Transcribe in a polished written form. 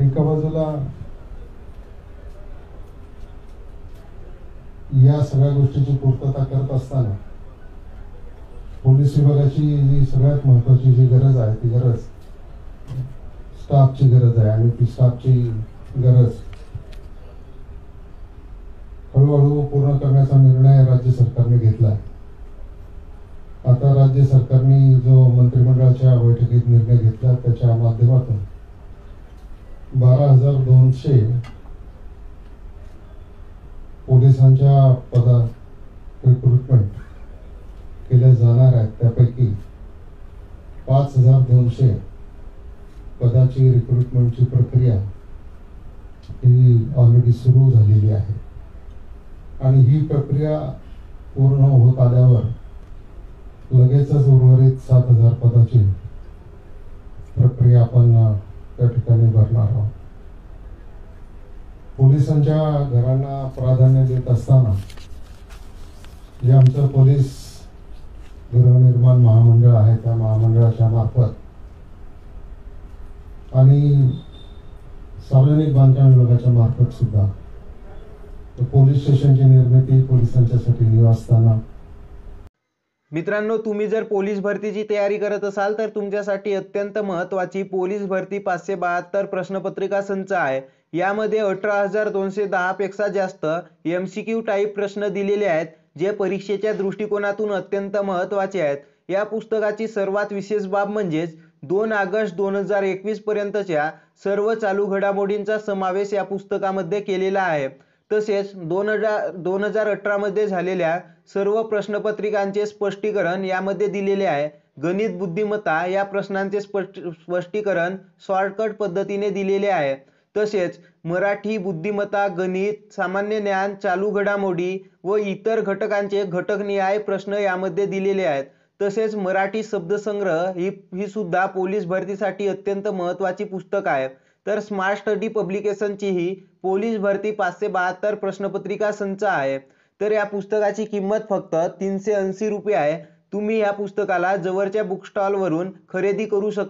एका बाजूला या सगळ्या गोष्टीची पूर्तता करत असताना पोलीस विभागाची जी सगळ्यात महत्वाची जी गरज आहे ती गरज स्टाफची गरज आहे आणि ती स्टाफची गरज हळूहळू पूर्ण करण्याचा निर्णय राज्य सरकारने घेतला. आता राज्य सरकारने जो मंत्रिमंडळाच्या बैठकीत निर्णय घेतला त्याच्या माध्यमातून 12,200 पोलिसांच्या पदात रिक्रुटमेंट केल्या जाणार आहेत. त्यापैकी 5,200 पदाची रिक्रुटमेंटची प्रक्रिया ही ऑलरेडी सुरू झालेली आहे आणि ही प्रक्रिया पूर्ण होत आल्यावर लगेचच उर्वरित 7,000 पदाची प्रक्रिया आपण त्या ठिकाणी भरणार आहोत. पोलिसांच्या घरांना प्राधान्य देत असताना जे आमचं पोलीस गृहनिर्माण महामंडळ आहे त्या महामंडळाच्या मार्फत आणि सार्वजनिक बांधकाम विभागाच्या मार्फत सुद्धा पोलीस स्टेशनची निर्मिती पोलिसांच्यासाठी निवासस्थान. मित्रांनो, तुम्ही जर पोलीस भरतीची तयारी करत असाल तर तुमच्यासाठी अत्यंत महत्त्वाची पोलीस भरती 572 प्रश्नपत्रिका संच आहे. यामध्ये 18,210 पेक्षा जास्त MCQ टाईप प्रश्न दिलेले आहेत जे परीक्षेच्या दृष्टिकोनातून अत्यंत महत्त्वाचे आहेत. या पुस्तकाची सर्वात विशेष बाब म्हणजेच 2 ऑगस्ट 2021 पर्यंतच्या सर्व चालू घडामोडींचा समावेश या पुस्तकामध्ये केलेला आहे. तसेच 2018 मध्ये झालेल्या सर्व प्रश्नपत्रिकांचे स्पष्टीकरण यामध्ये दिलेले आहे. गणित बुद्धिमत्ता या प्रश्नांचे स्पष्टीकरण शॉर्टकट पद्धतीने दिलेले आहे. तसेच मराठी बुद्धिमत्ता, गणित, सामान्य ज्ञान, चालू घडामोडी व इतर घटकांचे घटकनिहाय प्रश्न यामध्ये दिलेले आहेत. तसेच मराठी शब्दसंग्रह ही सुद्धा पोलीस भरतीसाठी अत्यंत महत्त्वाची पुस्तक आहे. तर स्मार्ट स्टडी पब्लिकेशनची ही पोलीस भरती 572 प्रश्नपत्रिका संच आहे. तर या पुस्तकाची किंमत फक्त 380 रुपये आहे. तुम्ही या पुस्तकाला जवळच्या बुक स्टॉल वरून खरेदी करू शकता.